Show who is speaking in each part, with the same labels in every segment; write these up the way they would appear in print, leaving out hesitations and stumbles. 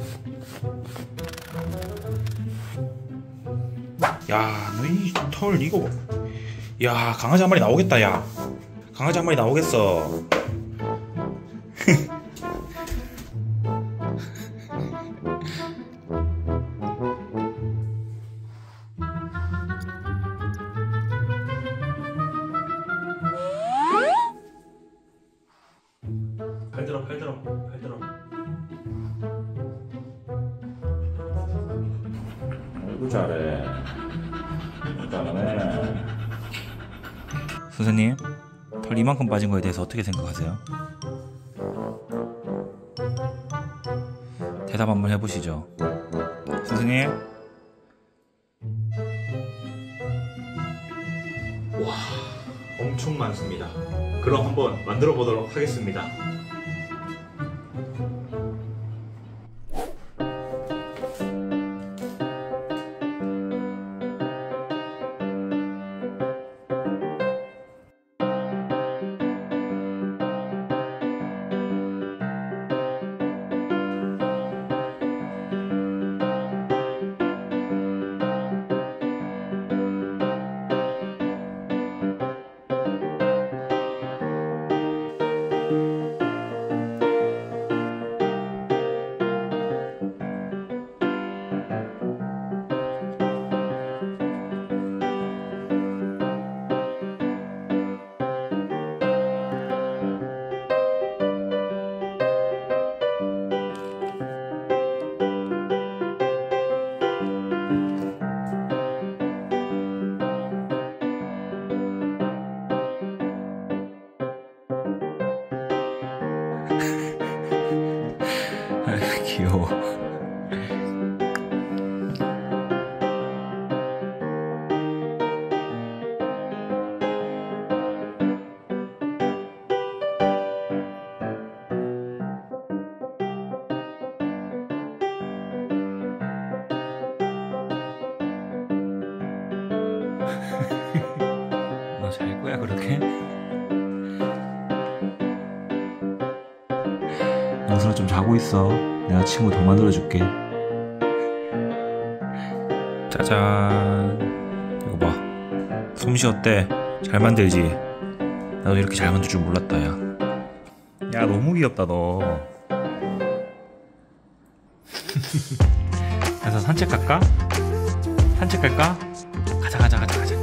Speaker 1: 야, 너 이 털 이거. 야, 강아지 한 마리 나오겠다. 야, 강아지 한 마리 나오겠어. 팔 들어, 팔 들어, 팔 들어. 아이고 잘해. 잘하네. 선생님, 털 이만큼 빠진 거에 대해서 어떻게 생각하세요? 대답 한번 해보시죠. 선생님. 와, 엄청 많습니다. 그럼 한번 만들어 보도록 하겠습니다. 귀여워. 너 잘 거야 그렇게? 영수는 좀 자고 있어. 내가 친구 더 만들어줄게. 짜잔. 이거 봐. 솜씨 어때? 잘 만들지? 나도 이렇게 잘 만들 줄 몰랐다. 야, 야 너무 귀엽다 너. 그래서 산책 갈까? 산책 갈까? 가자 가자 가자 가자.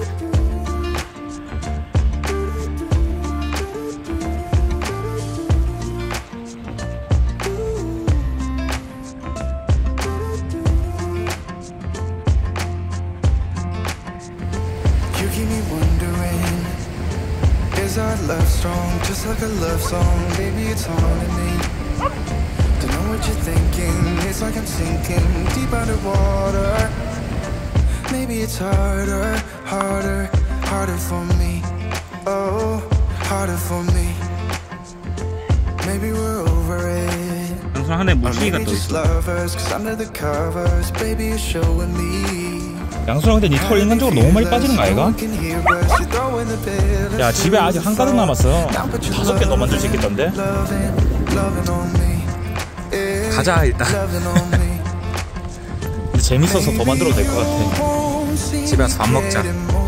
Speaker 2: Is our love strong, just like a love song? Baby, it's haunting me. Don't know what you're thinking. It's like I'm sinking deep underwater. Maybe it's harder, harder, harder for me. Oh, harder for me. Maybe we're over it.
Speaker 1: 영수랑 하나에
Speaker 2: Or
Speaker 1: 물고기가
Speaker 2: maybe
Speaker 1: 또
Speaker 2: just
Speaker 1: 있어.
Speaker 2: lovers, cause under the covers, baby, you're showing me.
Speaker 1: 양수랑 근데 니 털 인간적으로 너무 많이 빠지는 거 아이가? 야 집에 아직 한 가득 남았어. 5개 너 만들 수 있겠던데? 가자 일단. 근데 재밌어서 더 만들어도 될 것 같아. 집에 와서 밥 먹자.